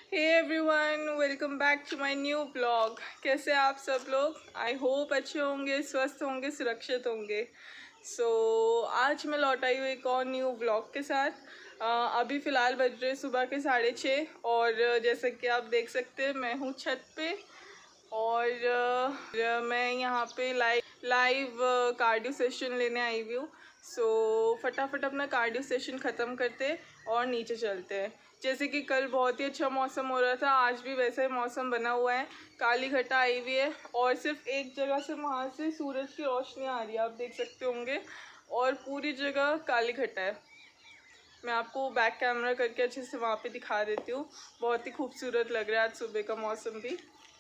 Hey everyone, welcome back to my new blog. कैसे आप सब लोग? आई होप अच्छे होंगे, स्वस्थ होंगे, सुरक्षित होंगे। आज मैं लौट आई हूँ एक और न्यू ब्लॉग के साथ। अभी फ़िलहाल बज रहे सुबह के 6:30 और जैसे कि आप देख सकते हैं मैं हूँ छत पे और मैं यहाँ पे लाइव कार्डियो सेशन लेने आई हुई हूँ। फटाफट अपना कार्डियो सेशन ख़त्म करते और नीचे चलते हैं। जैसे कि कल बहुत ही अच्छा मौसम हो रहा था, आज भी वैसा ही मौसम बना हुआ है। काली घटा आई हुई है और सिर्फ एक जगह से वहाँ से सूरज की रोशनी आ रही है, आप देख सकते होंगे, और पूरी जगह काली घटा है। मैं आपको बैक कैमरा करके अच्छे से वहाँ पे दिखा देती हूँ। बहुत ही खूबसूरत लग रहा है आज सुबह का मौसम भी।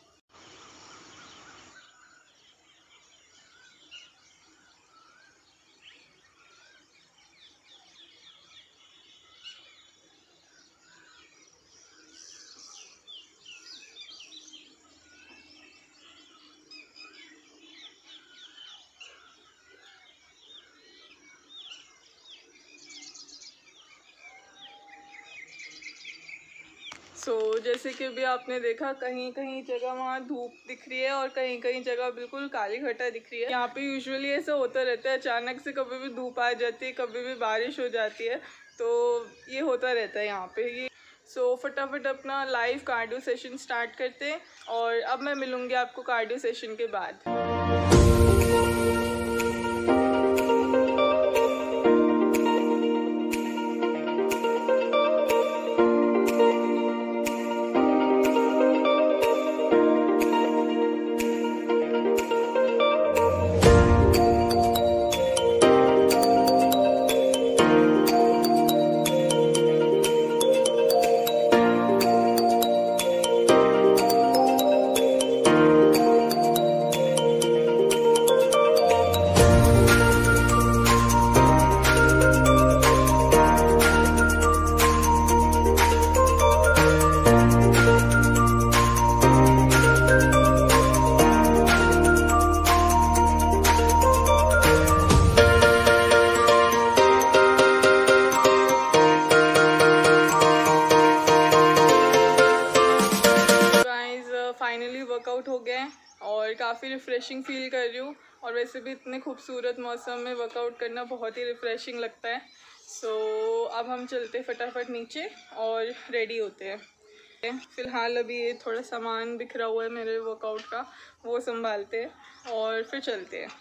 जैसे कि अभी आपने देखा, कहीं कहीं जगह वहाँ धूप दिख रही है और कहीं कहीं जगह बिल्कुल काली घटा दिख रही है। यहाँ पे यूजुअली ऐसा होता रहता है, अचानक से कभी भी धूप आ जाती है, कभी भी बारिश हो जाती है, तो ये होता रहता है यहाँ पे ये। फटाफट अपना लाइव कार्डियो सेशन स्टार्ट करते हैं और अब मैं मिलूँगी आपको कार्डियो सेशन के बाद। फाइनली वर्कआउट हो गया है और काफ़ी रिफ़्रेशिंग फील कर रही हूँ। और वैसे भी इतने खूबसूरत मौसम में वर्कआउट करना बहुत ही रिफ़्रेशिंग लगता है। अब हम चलते फटाफट नीचे और रेडी होते हैं। फ़िलहाल अभी ये थोड़ा सामान बिखरा हुआ है मेरे वर्कआउट का, वो संभालते हैं और फिर चलते हैं।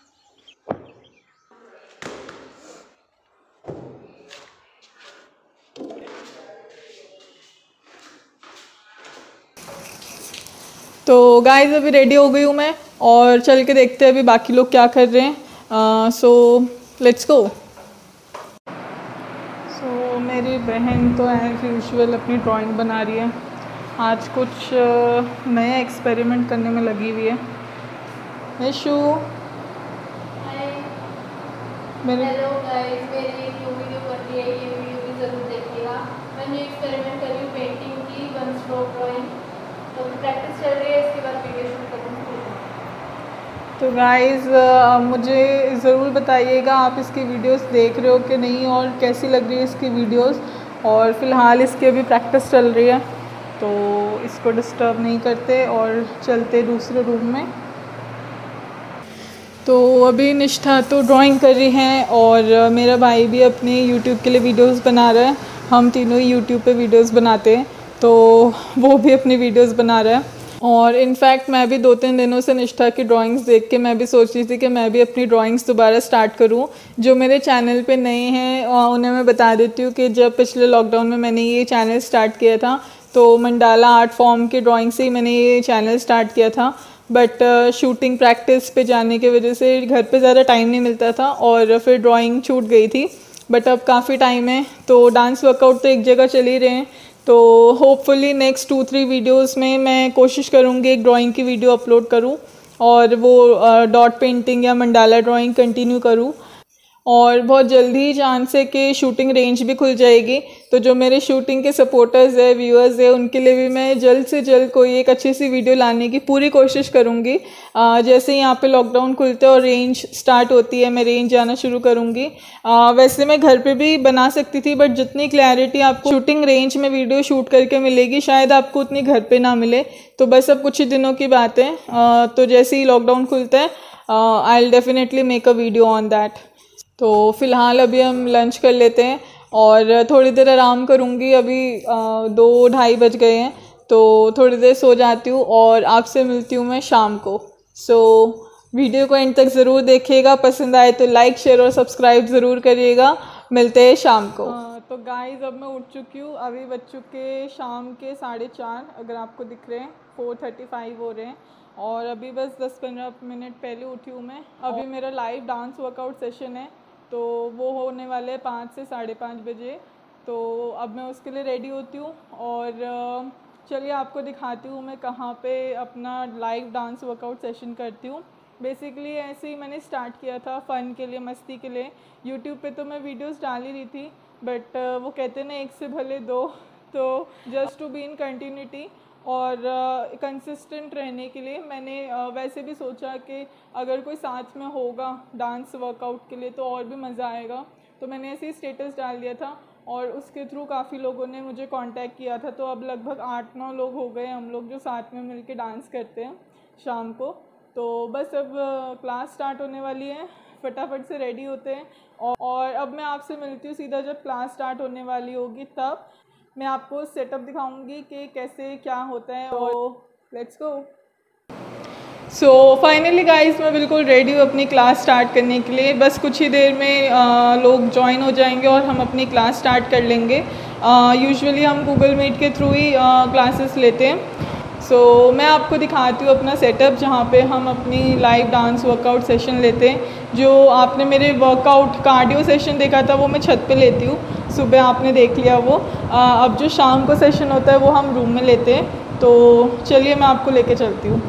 तो गाइस अभी रेडी हो गई हूँ मैं और चल के देखते हैं अभी बाकी लोग क्या कर रहे हैं। Let's go. मेरी बहन तो एज़ यूजुअल अपनी ड्राइंग बना रही है। आज कुछ नया एक्सपेरिमेंट करने में लगी हुई है। यशु, हेलो गाइस, मेरी न्यू वीडियो कर रही है, ये वीडियो भी ज़रूर देखिएगा। मैंने एक्सपेरिमेंट करी हूँ पेंटिंग की, 1 स्ट्रोक ड्राइंग, तो प्रैक्टिस चल रही है, इसके बाद वीडियो शूट करूँगी। तो गाइस मुझे ज़रूर बताइएगा आप इसकी वीडियोस देख रहे हो कि नहीं और कैसी लग रही है इसकी वीडियोस। और फ़िलहाल इसकी अभी प्रैक्टिस चल रही है, तो इसको डिस्टर्ब नहीं करते और चलते दूसरे रूम में। तो अभी निष्ठा तो ड्राइंग कर रही हैं और मेरा भाई भी अपने यूट्यूब के लिए वीडियोस बना रहा है। हम तीनों ही यूट्यूब पे वीडियोस बनाते हैं, तो वो भी अपनी वीडियोस बना रहा है। और इनफैक्ट मैं भी 2-3 दिनों से निष्ठा की ड्राइंग्स देख के मैं भी सोच रही थी कि मैं भी अपनी ड्राइंग्स दोबारा स्टार्ट करूं। जो मेरे चैनल पे नए हैं उन्हें मैं बता देती हूँ कि जब पिछले लॉकडाउन में मैंने ये चैनल स्टार्ट किया था, तो मंडाला आर्ट फॉर्म की ड्राइंग से ही मैंने ये चैनल स्टार्ट किया था। बट शूटिंग प्रैक्टिस पे जाने की वजह से घर पे ज़्यादा टाइम नहीं मिलता था और फिर ड्राइंग छूट गई थी। बट अब काफ़ी टाइम है, तो डांस वर्कआउट तो एक जगह चल ही रहे हैं। तो होपफुली नेक्स्ट 2-3 वीडियोस में मैं कोशिश करूँगी एक ड्राइंग की वीडियो अपलोड करूँ और वो डॉट पेंटिंग या मंडाला ड्राइंग कंटिन्यू करूँ। और बहुत जल्दी ही चांस है कि शूटिंग रेंज भी खुल जाएगी। तो जो मेरे शूटिंग के सपोर्टर्स है, व्यूअर्स है, उनके लिए भी मैं जल्द से जल्द कोई एक अच्छी सी वीडियो लाने की पूरी कोशिश करूँगी। जैसे ही यहाँ पे लॉकडाउन खुलते और रेंज स्टार्ट होती है, मैं रेंज जाना शुरू करूँगी। वैसे मैं घर पे भी बना सकती थी, बट जितनी क्लैरिटी आपको शूटिंग रेंज में वीडियो शूट करके मिलेगी शायद आपको उतनी घर पे ना मिले। तो बस अब कुछ ही दिनों की बात है। तो जैसे ही लॉकडाउन खुलता है I will definitely make a video on that. तो फ़िलहाल अभी हम लंच कर लेते हैं और थोड़ी देर आराम करूँगी। अभी 2-2:30 बज गए हैं, तो थोड़ी देर सो जाती हूँ और आपसे मिलती हूँ मैं शाम को। सो वीडियो को एंड तक ज़रूर देखिएगा, पसंद आए तो लाइक, शेयर और सब्सक्राइब ज़रूर करिएगा। मिलते हैं शाम को। तो गाइस अब मैं उठ चुकी हूँ, अभी बज चुके शाम के 4:30, अगर आपको दिख रहे हैं 4:35 हो रहे हैं। और अभी बस 10-15 मिनट पहले उठी हूँ मैं। अभी मेरा लाइव डांस वर्कआउट सेशन है, तो वो होने वाले हैं 5 से 5:30 बजे। तो अब मैं उसके लिए रेडी होती हूँ और चलिए आपको दिखाती हूँ मैं कहाँ पे अपना लाइव डांस वर्कआउट सेशन करती हूँ। बेसिकली ऐसे ही मैंने स्टार्ट किया था फ़न के लिए, मस्ती के लिए। यूट्यूब पे तो मैं वीडियोस डाल ही रही थी, बट वो कहते हैं ना, एक से भले दो। तो just to be in continuity और कंसिस्टेंट रहने के लिए मैंने वैसे भी सोचा कि अगर कोई साथ में होगा डांस वर्कआउट के लिए तो और भी मज़ा आएगा। तो मैंने ऐसे ही स्टेटस डाल दिया था और उसके थ्रू काफ़ी लोगों ने मुझे कांटेक्ट किया था। तो अब लगभग 8-9 लोग हो गए हम लोग जो साथ में मिलके डांस करते हैं शाम को। तो बस अब क्लास स्टार्ट होने वाली है, फटाफट से रेडी होते हैं और अब मैं आपसे मिलती हूँ सीधा जब क्लास स्टार्ट होने वाली होगी। तब मैं आपको सेटअप दिखाऊंगी कि कैसे क्या होता है। और let's go. So finally guys मैं बिल्कुल रेडी हूँ अपनी क्लास स्टार्ट करने के लिए। बस कुछ ही देर में लोग ज्वाइन हो जाएंगे और हम अपनी क्लास स्टार्ट कर लेंगे। यूजुअली हम गूगल मीट के थ्रू ही क्लासेस लेते हैं। सो मैं आपको दिखाती हूँ अपना सेटअप जहाँ पे हम अपनी लाइव डांस वर्कआउट सेशन लेते हैं। जो आपने मेरे वर्कआउट कार्डियो सेशन देखा था वो मैं छत पे लेती हूँ, सुबह आपने देख लिया वो। अब जो शाम को सेशन होता है वो हम रूम में लेते हैं। तो चलिए मैं आपको लेके चलती हूँ।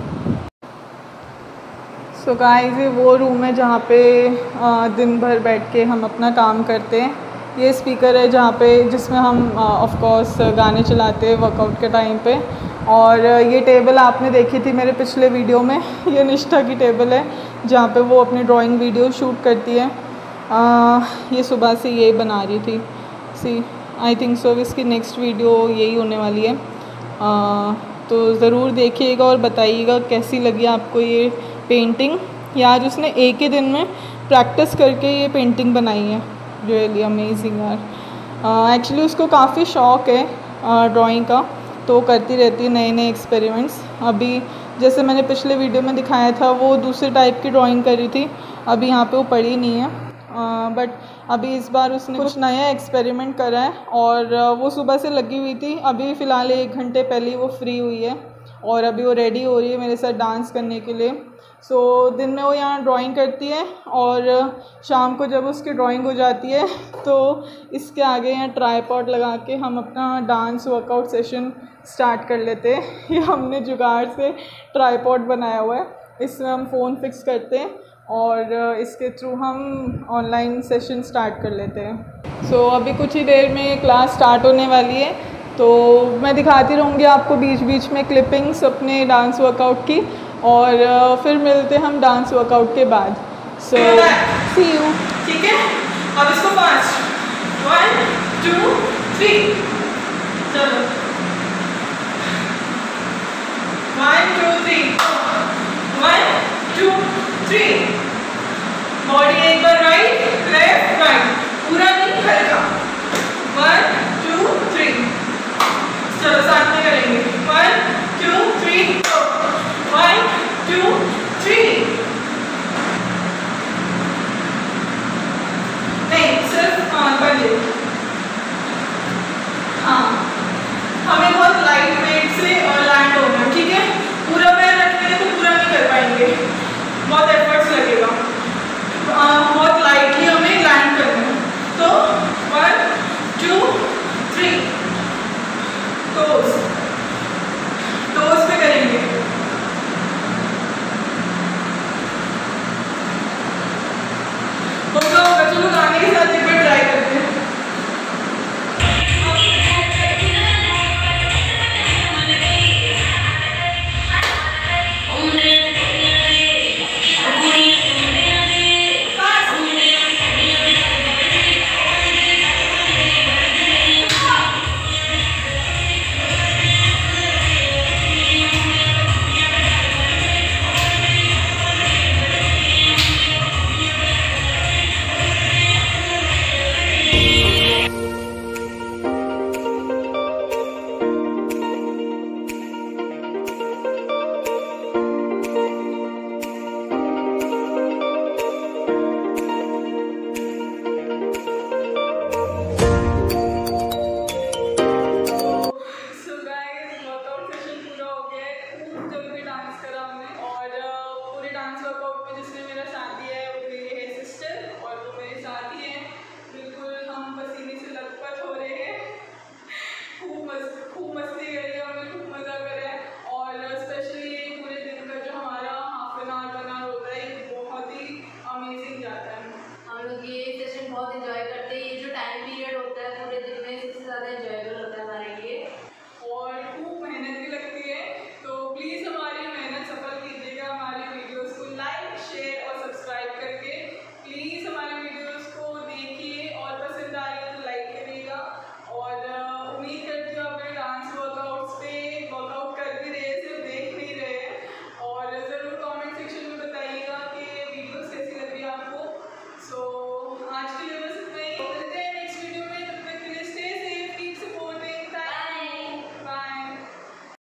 सो गाइस ये वो रूम है जहाँ पे दिन भर बैठ के हम अपना काम करते हैं। ये स्पीकर है जहाँ पे जिसमें हम ऑफ कोर्स गाने चलाते हैं वर्कआउट के टाइम पे। और ये टेबल आपने देखी थी मेरे पिछले वीडियो में, ये निष्ठा की टेबल है जहाँ पे वो अपनी ड्राइंग वीडियो शूट करती है। ये सुबह से यही बना रही थी। सी आई थिंक सो इसकी नेक्स्ट वीडियो यही होने वाली है। तो ज़रूर देखिएगा और बताइएगा कैसी लगी आपको ये पेंटिंग। यार उसने एक ही दिन में प्रैक्टिस करके ये पेंटिंग बनाई है, रियली अमेजिंग यार। एक्चुअली उसको काफ़ी शौक़ है ड्राइंग का, तो करती रहती है नए नए एक्सपेरिमेंट्स। अभी जैसे मैंने पिछले वीडियो में दिखाया था वो दूसरे टाइप की ड्राइंग कर रही थी, अभी यहाँ पे वो पड़ी नहीं है। बट अभी इस बार उसने कुछ नया एक्सपेरिमेंट करा है और वो सुबह से लगी हुई थी। अभी फ़िलहाल 1 घंटे पहले ही वो फ्री हुई है और अभी वो रेडी हो रही है मेरे साथ डांस करने के लिए। सो दिन में वो यहाँ ड्राइंग करती है और शाम को जब उसकी ड्राइंग हो जाती है तो इसके आगे यहाँ ट्राईपॉड लगा के हम अपना डांस वर्कआउट सेशन स्टार्ट कर लेते हैं। ये हमने जुगाड़ से ट्राईपॉड बनाया हुआ है, इसमें हम फ़ोन फिक्स करते हैं और इसके थ्रू हम ऑनलाइन सेशन स्टार्ट कर लेते हैं। सो अभी कुछ ही देर में क्लास स्टार्ट होने वाली है, तो मैं दिखाती रहूँगी आपको बीच बीच में क्लिपिंग्स अपने डांस वर्कआउट की और फिर मिलते हैं हम डांस वर्कआउट के बाद। So see you. ठीक है, अब इसको फास्ट 1 2 3 चलो 1 2 3 1 2 3। बॉडी एक बार राइट लेफ्ट राइट, पूरा नहीं हल्का। 1 2 3 चलो साथ में करेंगे। 1 2 3 1 2 3। नहीं सिर्फ पहले हाँ हमें बहुत लाइट वेट से लैंड होना है, ठीक है। पूरा पैर रखेंगे तो पूरा नहीं कर पाएंगे, बहुत